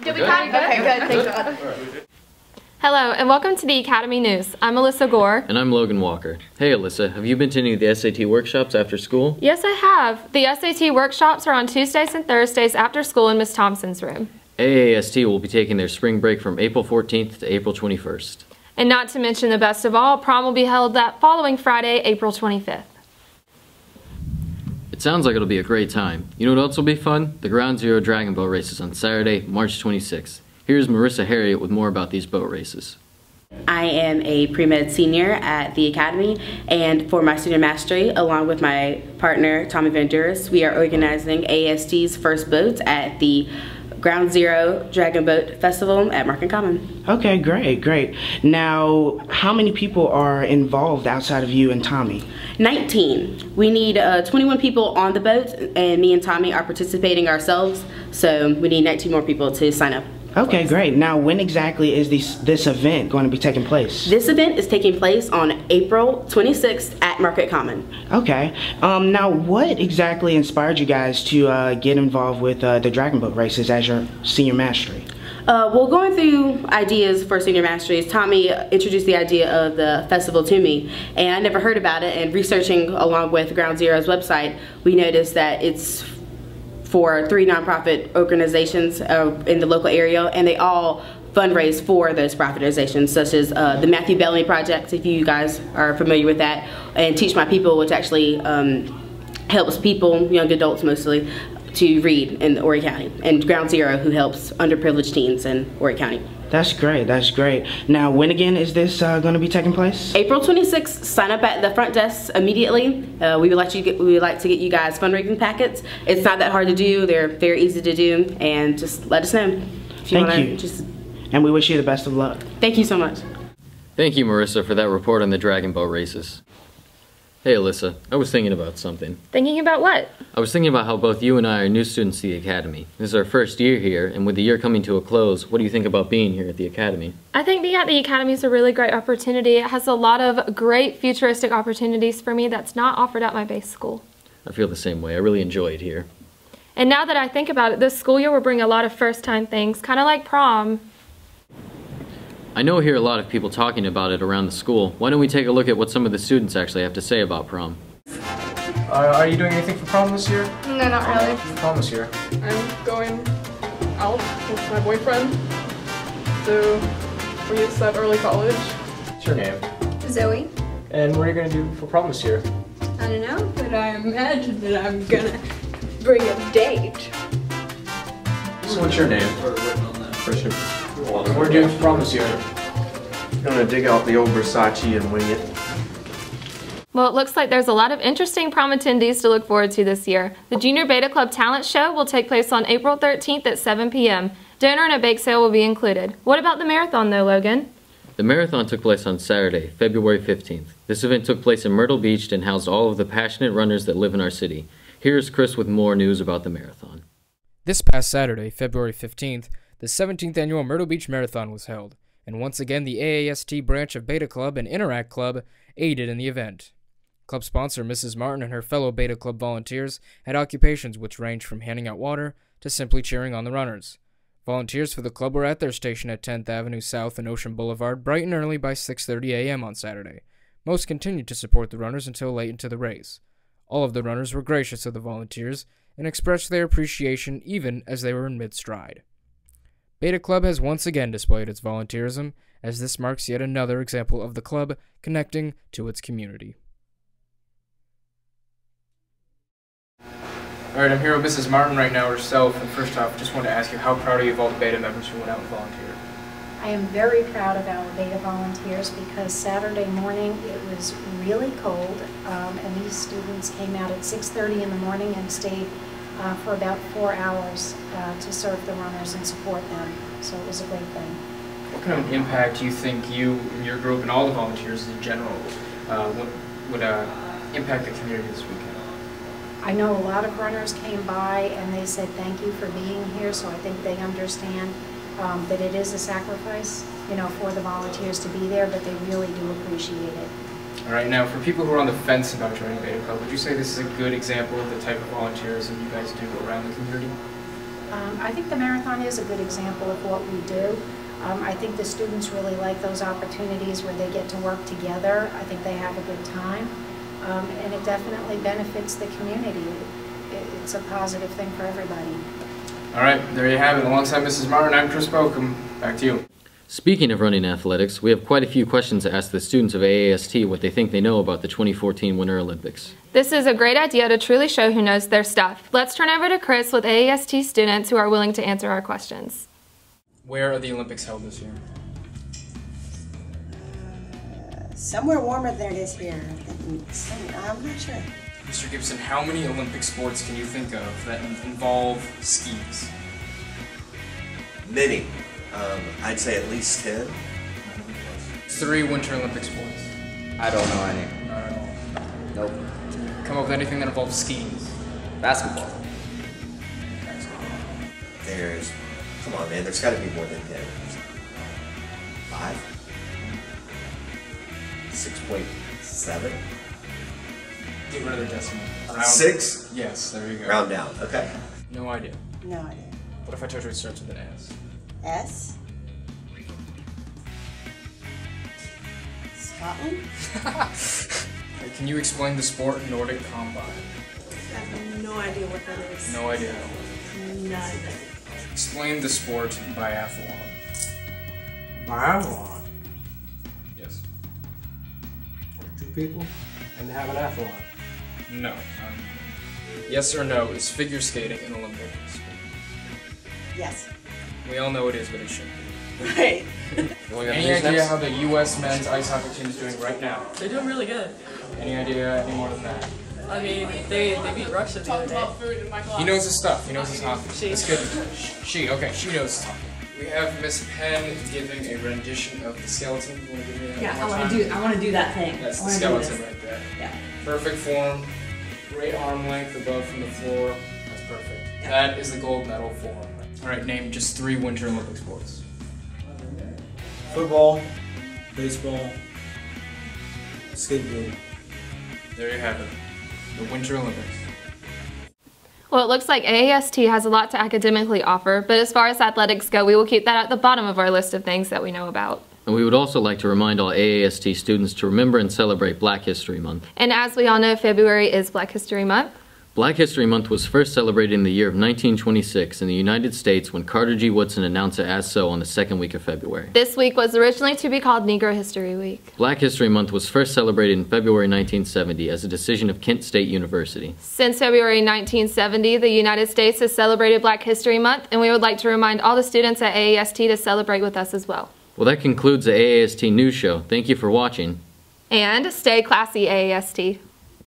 Did we cut? Okay, good. Thank God. Hello, and welcome to the Academy News. I'm Alyssa Gore. And I'm Logan Walker. Hey Alyssa, have you been to any of the SAT workshops after school? Yes, I have. The SAT workshops are on Tuesdays and Thursdays after school in Miss Thompson's room. AAST will be taking their spring break from April 14th to April 21st. And not to mention the best of all, prom will be held that following Friday, April 25th. It sounds like it'll be a great time. You know what else will be fun? The Ground Zero Dragon Boat races on Saturday, March 26th. Here's Marissa Harriet with more about these boat races. I am a pre-med senior at the Academy, and for my student mastery, along with my partner Tommy Van Duris, we are organizing AST's first boats at the Ground Zero Dragon Boat Festival at Market Common. Okay, great. Now, how many people are involved outside of you and Tommy? 19. We need 21 people on the boat, and me and Tommy are participating ourselves, so we need 19 more people to sign up. Okay, great. Now, when exactly is this event going to be taking place? This event is taking place on April 26th at Market Common. Okay. Now, what exactly inspired you guys to get involved with the Dragon Boat races as your senior mastery? Well, going through ideas for senior masteries, Tommy introduced the idea of the festival to me, and I never heard about it, and researching along with Ground Zero's website, we noticed that it's for 3 nonprofit organizations in the local area, and they all fundraise for those profit organizations, such as the Matthew Bellamy Project, if you guys are familiar with that, and Teach My People, which actually helps people, young adults mostly, to read in Horry County, and Ground Zero, who helps underprivileged teens in Horry County. That's great. Now, when again is this going to be taking place? April 26th. Sign up at the front desk immediately. We would like to get you guys fundraising packets. It's not that hard to do. They're very easy to do, and just let us know if you want to. And we wish you the best of luck. Thank you so much. Thank you, Marissa, for that report on the Dragon Boat races. Hey Alyssa, I was thinking about something. Thinking about what? I was thinking about how both you and I are new students to the Academy. This is our first year here, and with the year coming to a close, what do you think about being here at the Academy? I think being at the Academy is a really great opportunity. It has a lot of great futuristic opportunities for me that's not offered at my base school. I feel the same way. I really enjoy it here. And now that I think about it, this school year will bring a lot of first-time things, kind of like prom. I know I hear a lot of people talking about it around the school. Why don't we take a look at what some of the students actually have to say about prom? Are you doing anything for prom this year? No, not really. Prom this year? I'm going out with my boyfriend, so we just at early college. What's your name? Zoe. And what are you going to do for prom this year? I don't know, but I imagine that I'm gonna bring a date. So what's your name? Christian. What are you doing for prom this year? Gonna dig out the old Versace and wing it. Well, it looks like there's a lot of interesting prom attendees to look forward to this year. The Junior Beta Club Talent Show will take place on April 13th at 7 p.m. Dinner and a bake sale will be included. What about the marathon though, Logan? The marathon took place on Saturday, February 15th. This event took place in Myrtle Beach and housed all of the passionate runners that live in our city. Here's Chris with more news about the marathon. This past Saturday, February 15th, the 17th annual Myrtle Beach Marathon was held, and once again the AAST branch of Beta Club and Interact Club aided in the event. Club sponsor Mrs. Martin and her fellow Beta Club volunteers had occupations which ranged from handing out water to simply cheering on the runners. Volunteers for the club were at their station at 10th Avenue South and Ocean Boulevard bright and early by 6:30 a.m. on Saturday. Most continued to support the runners until late into the race. All of the runners were gracious of the volunteers and expressed their appreciation even as they were in mid-stride. Beta Club has once again displayed its volunteerism, as this marks yet another example of the club connecting to its community. Alright, I'm here with Mrs. Martin right now herself, and first off, just wanted to ask you, how proud are you of all the Beta members who went out and volunteered? I am very proud of our Beta volunteers because Saturday morning it was really cold, and these students came out at 6:30 in the morning and stayed for about 4 hours to serve the runners and support them. So it was a great thing. What kind of impact do you think you and your group and all the volunteers in general would impact the community this weekend? I know a lot of runners came by and they said thank you for being here, so I think they understand that it is a sacrifice, for the volunteers to be there, but they really do appreciate it. All right, now for people who are on the fence about joining Beta Club, would you say this is a good example of the type of volunteerism you guys do around the community? I think the marathon is a good example of what we do. I think the students really like those opportunities where they get to work together. I think they have a good time, and it definitely benefits the community. It's a positive thing for everybody. All right, there you have it. Alongside Mrs. Martin, I'm Chris Bokum. Back to you. Speaking of running athletics, we have quite a few questions to ask the students of AAST what they think they know about the 2014 Winter Olympics. This is a great idea to truly show who knows their stuff. Let's turn over to Chris with AAST students who are willing to answer our questions. Where are the Olympics held this year? Somewhere warmer than it is here. I'm not sure. Mr. Gibson, how many Olympic sports can you think of that involve skis? Many. I'd say at least 10. 3 Winter Olympic sports. I don't know any. Not at all. Nope. Come up with anything that involves skis. Basketball. There's, come on man, there's got to be more than 10. 5? 6.7? Get rid of the decimal. 6? Yes, there you go. Round down, okay. No idea. No idea. What if I told you it starts with an S? S? Scotland? Can you explain the sport Nordic Combine? I have no idea what that is. No idea. None. Explain the sport biathlon. Biathlon? Yes. 2 people and have an athlon. No. Yes or no, is figure skating an Olympic sport? Yes. We all know it is, but it shouldn't be. Right. Any idea how the U.S. men's ice hockey team is doing right now? They're doing really good. Any idea any more than that? I mean, they beat Russia the other day. He knows his stuff. He knows his hockey. She. That's good. She. Okay, she knows his hockey. We have Miss Penn giving a rendition of the skeleton. You want to give me that Yeah, one more time? I want to do that thing. That's I the wanna do skeleton this. right there. Yeah. Perfect form. Great arm length above from the floor. That's perfect. Yeah. That is the gold medal form. All right, name just 3 Winter Olympic sports. Football, baseball, skateboarding. There you have it. The Winter Olympics. Well, it looks like AAST has a lot to academically offer, but as far as athletics go, we will keep that at the bottom of our list of things that we know about. And we would also like to remind all AAST students to remember and celebrate Black History Month. And as we all know, February is Black History Month. Black History Month was first celebrated in the year of 1926 in the United States when Carter G. Woodson announced it as so on the second week of February. This week was originally to be called Negro History Week. Black History Month was first celebrated in February 1970 as a decision of Kent State University. Since February 1970, the United States has celebrated Black History Month, and we would like to remind all the students at AAST to celebrate with us as well. Well, that concludes the AAST News Show. Thank you for watching. And stay classy, AAST.